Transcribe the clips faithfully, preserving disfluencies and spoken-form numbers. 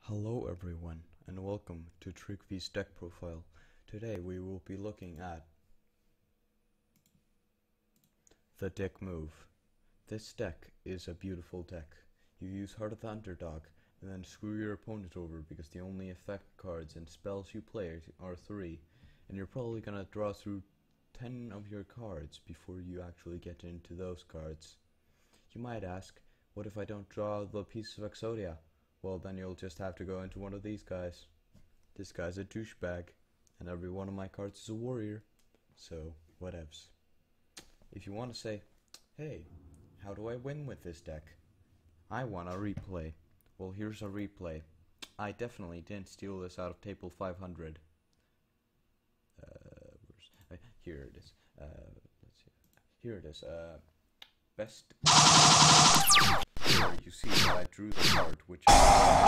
Hello everyone, and welcome to TrickV's deck profile. Today we will be looking at the deck move. This deck is a beautiful deck. You use Heart of the Underdog and then screw your opponent over because the only effect cards and spells you play are three, and you're probably gonna draw through ten of your cards before you actually get into those cards. You might ask, what if I don't draw the piece of Exodia? Well, then you'll just have to go into one of these guys. This guy's a douchebag, and every one of my cards is a warrior, so whatevs. If you want to say, hey, how do I win with this deck? I want a replay. Well, here's a replay. I definitely didn't steal this out of table five hundred. Uh, where's, uh, here it is. Uh, let's see. Here it is. Uh, best. Here you see that I drew the card, which is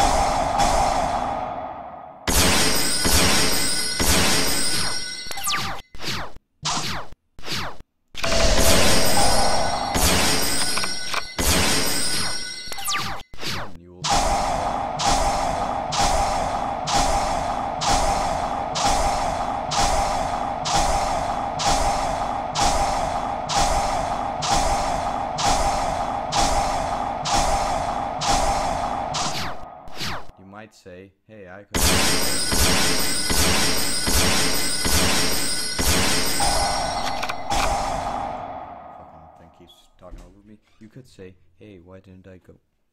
and you will might say, hey, I could fucking think he's talking over me. You could say, hey, why didn't I go?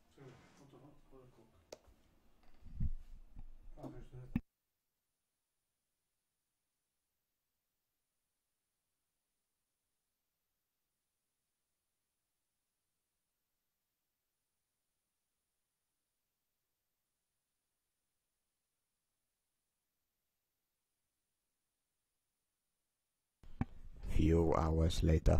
Few hours later.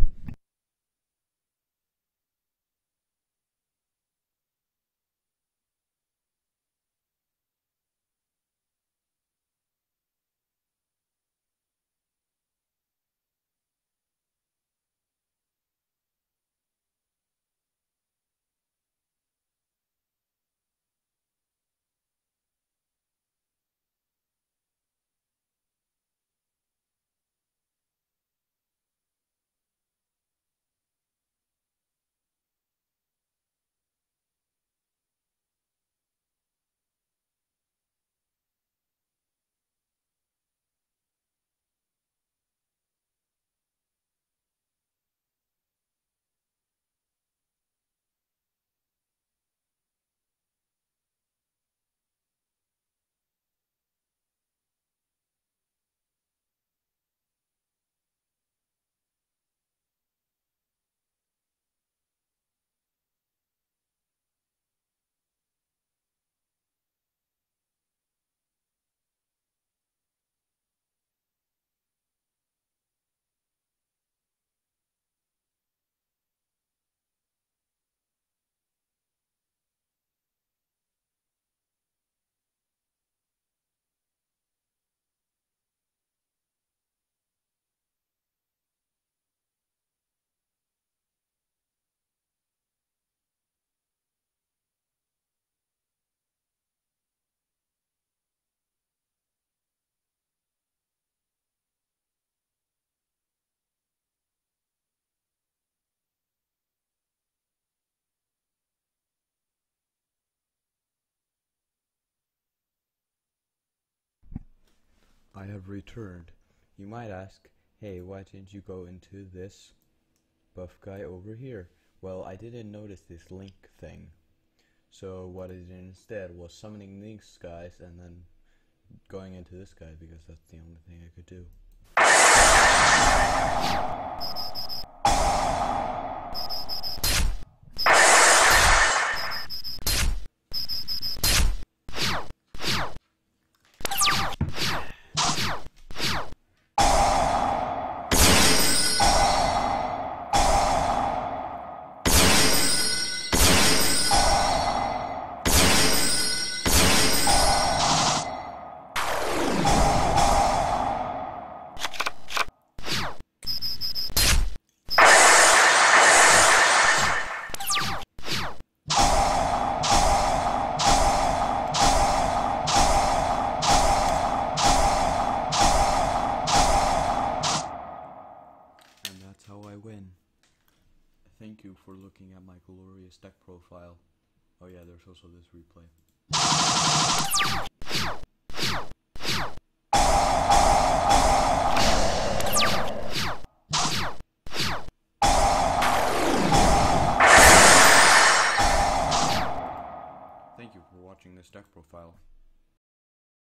I have returned. You might ask, hey, why didn't you go into this buff guy over here? Well, I didn't notice this link thing. So what I did instead was summoning these guys and then going into this guy because that's the only thing I could do. That's how I win. Thank you for looking at my glorious deck profile. Oh yeah, there's also this replay. Thank you for watching this deck profile.